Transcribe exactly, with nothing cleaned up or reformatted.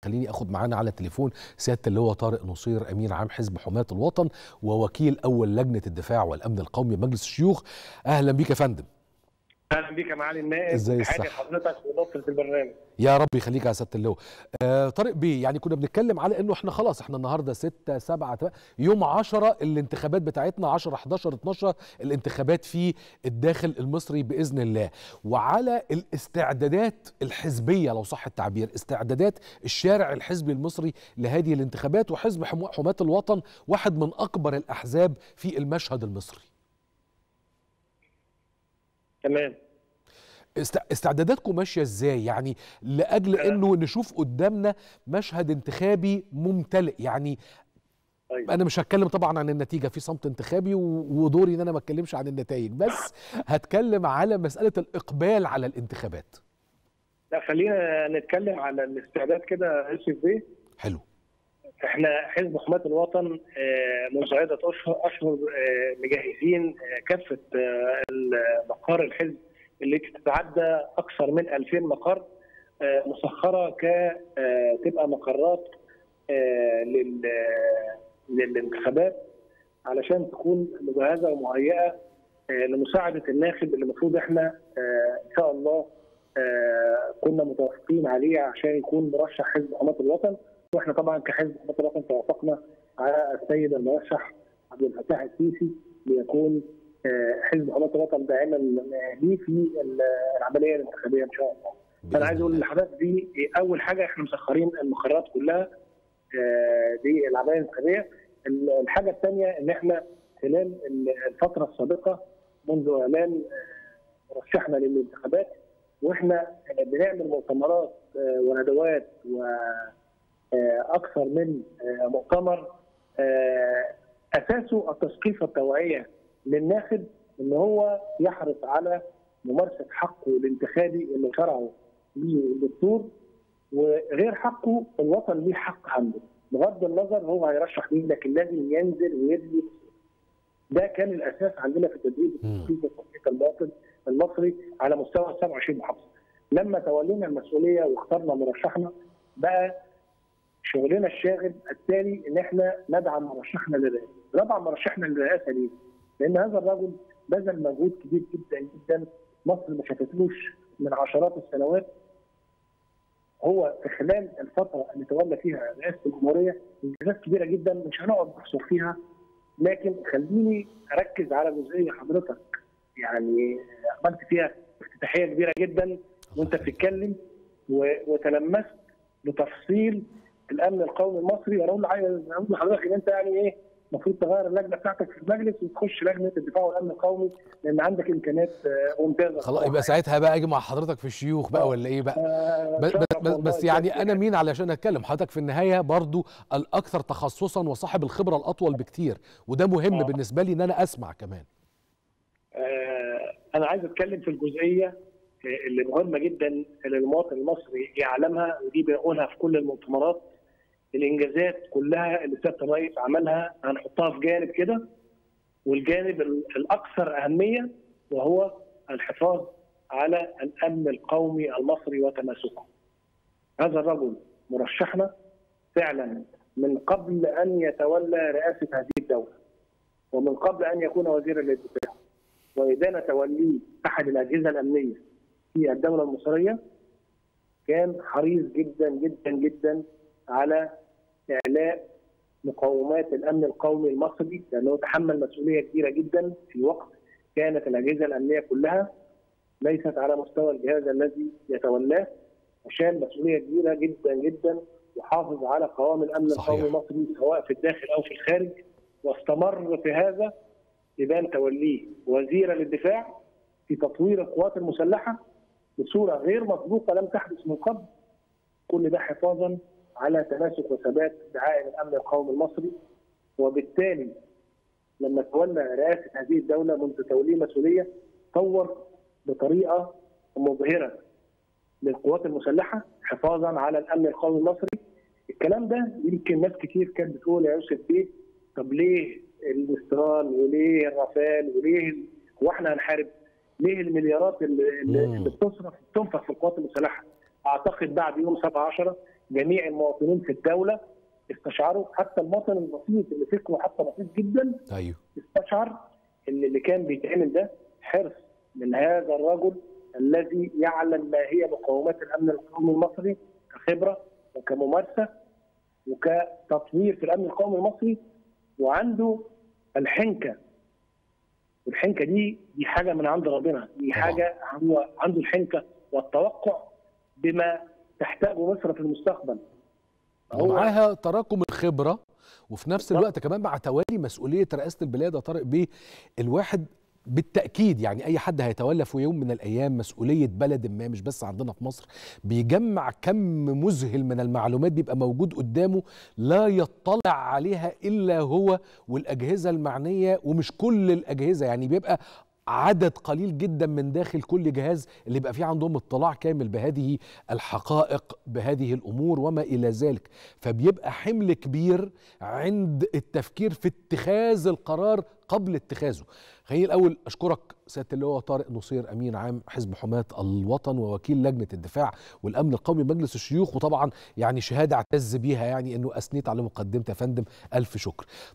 خليني اخد معانا على التليفون سياده اللواء طارق نصير، امين عام حزب حماة الوطن ووكيل اول لجنه الدفاع والامن القومي بمجلس الشيوخ. اهلا بيك يا فندم. اهلا بيك يا معالي النائب. ازاي تحياتي الصحه لحضرتك ونصرة البرنامج. يا رب يخليك يا سياده اللواء. آه طارق بيه، يعني كنا بنتكلم على انه احنا خلاص احنا النهارده ستة سبعة يوم عشرة الانتخابات بتاعتنا، عشرة حداشر اتناشر الانتخابات في الداخل المصري باذن الله، وعلى الاستعدادات الحزبيه لو صح التعبير، استعدادات الشارع الحزبي المصري لهذه الانتخابات، وحزب حماة الوطن واحد من اكبر الاحزاب في المشهد المصري. تمام. استعداداتكم ماشيه ازاي يعني لاجل انه نشوف قدامنا مشهد انتخابي ممتلئ؟ يعني أيوة. انا مش هتكلم طبعا عن النتيجه، في صمت انتخابي ودوري ان انا ما اتكلمش عن النتائج، بس هتكلم على مساله الاقبال على الانتخابات. لا خلينا نتكلم على الاستعداد كده يوسف بيه. حلو. احنا حزب حماة الوطن منذ عده اشهر مجهزين كافه مقار الحزب اللي تتعدى اكثر من ألفين مقر مسخره ك تبقى مقرات للانتخابات علشان تكون مجهزه ومهيئه لمساعده الناخب اللي المفروض احنا ان شاء الله كنا متوافقين عليه عشان يكون مرشح حزب حماة الوطن، واحنا طبعا كحزب حماة الوطن توافقنا على السيد المرشح عبد الفتاح السيسي ليكون حزب حماة الوطن داعما ليه في العمليه الانتخابيه ان شاء الله. فانا عايز اقول لحضرتك دي اول حاجه، احنا مسخرين المقرات كلها دي العمليه الانتخابيه. الحاجه الثانيه ان احنا خلال الفتره السابقه منذ اعلان مرشحنا للانتخابات واحنا بنعمل مؤتمرات وندوات واكثر من مؤتمر اساسه التثقيف والتوعيه للناخب ان هو يحرص على ممارسه حقه الانتخابي اللي شرعه ليه الدستور، وغير حقه الوطن ليه حق عنده بغض النظر هو هيرشح مين، لكن لازم ينزل ويدي. ده كان الاساس عندنا في التدريب التثقيفي وتثقيف المواطن المصري على مستوى سبعة وعشرين محافظه. لما تولينا المسؤوليه واخترنا مرشحنا بقى شغلنا الشاغل التالي ان احنا ندعم مرشحنا للرئاسه. ندعم مرشحنا للرئاسه ليه؟ لان هذا الرجل بذل مجهود كبير جدا جدا مصر ما شافتلوش من عشرات السنوات. هو في خلال الفتره اللي تولى فيها رئاسه الجمهوريه انجازات كبيره جدا مش هنقعد نحصر فيها، لكن خليني اركز على جزئيه حضرتك يعني عملت فيها افتتاحيه كبيره جدا وانت بتتكلم وتلمست بتفصيل الامن القومي المصري. وانا اقول اقول لحضرتك ان انت يعني ايه المفروض تغير اللجنه بتاعتك في المجلس وتخش لجنه الدفاع والامن القومي لان عندك امكانيات ممتازه. خلاص يبقى ساعتها بقى اجي مع حضرتك في الشيوخ بقى ولا ايه بقى؟ آه بس, بس, بس يعني انا مين علشان اتكلم؟ حضرتك في النهايه برضو الاكثر تخصصا وصاحب الخبره الاطول بكتير، وده مهم آه. بالنسبه لي ان انا اسمع كمان. آه انا عايز اتكلم في الجزئيه اللي مهمه جدا اللي المواطن المصري يعلمها، ودي بنقولها في كل المؤتمرات. الانجازات كلها اللي سياده الرئيس عملها هنحطها في جانب كده، والجانب الاكثر اهميه وهو الحفاظ على الامن القومي المصري وتماسكه. هذا الرجل مرشحنا فعلا من قبل ان يتولى رئاسه هذه الدوله ومن قبل ان يكون وزيرا للدفاع، واذا توليه احد الاجهزه الامنيه في الدوله المصريه كان حريص جدا جدا جدا على إعلاء مقومات الأمن القومي المصري، لأنه تحمل مسؤولية كبيرة جدا في وقت كانت الأجهزة الأمنية كلها ليست على مستوى الجهاز الذي يتولاه، عشان مسؤولية كبيرة جدا جدا وحافظ على قوام الأمن صحيح. القومي المصري سواء في الداخل أو في الخارج، واستمر في هذا إبان توليه وزيرا للدفاع في تطوير القوات المسلحة بصورة غير مسبوقة لم تحدث من قبل. كل ده حفاظا على تماسك وثبات دعائم الامن القومي المصري. وبالتالي لما تولى رئاسه هذه الدوله منذ توليه مسؤوليه طور بطريقه مبهره للقوات المسلحه حفاظا على الامن القومي المصري. الكلام ده يمكن ناس كتير كانت بتقول يا يوسف بيه طب ليه المسترال وليه الرافال وليه هو احنا هنحارب؟ ليه المليارات اللي, اللي بتصرف تنفق في القوات المسلحه؟ اعتقد بعد يوم سبعة عشر جميع المواطنين في الدوله استشعروا، حتى المواطن البسيط اللي فكره حتى بسيط جدا ايوه استشعر ان اللي كان بيتعمل ده حرص من هذا الرجل الذي يعلم ما هي مقومات الامن القومي المصري كخبره وكممارسه وكتطوير في الامن القومي المصري، وعنده الحنكه. والحنكه دي دي حاجه من عند ربنا، دي حاجه هو عنده الحنكه والتوقع بما تحتاجه مصر في المستقبل. ومعاها تراكم الخبره، وفي نفس الوقت كمان مع توالي مسؤوليه رئاسه البلاد يا طارق بيه. الواحد بالتأكيد يعني أي حد هيتولى في يوم من الأيام مسؤولية بلد ما، مش بس عندنا في مصر، بيجمع كم مذهل من المعلومات بيبقى موجود قدامه لا يطلع عليها إلا هو والأجهزة المعنية، ومش كل الأجهزة، يعني بيبقى عدد قليل جدا من داخل كل جهاز اللي بقى فيه عندهم اطلاع كامل بهذه الحقائق، بهذه الأمور وما إلى ذلك. فبيبقى حمل كبير عند التفكير في اتخاذ القرار قبل اتخاذه. خليني الأول أشكرك سيادة اللواء طارق نصير، أمين عام حزب حماة الوطن ووكيل لجنة الدفاع والأمن القومي بمجلس الشيوخ، وطبعا يعني شهادة اعتز بيها يعني أنه أثنيت على مقدمة يا فندم، ألف شكر.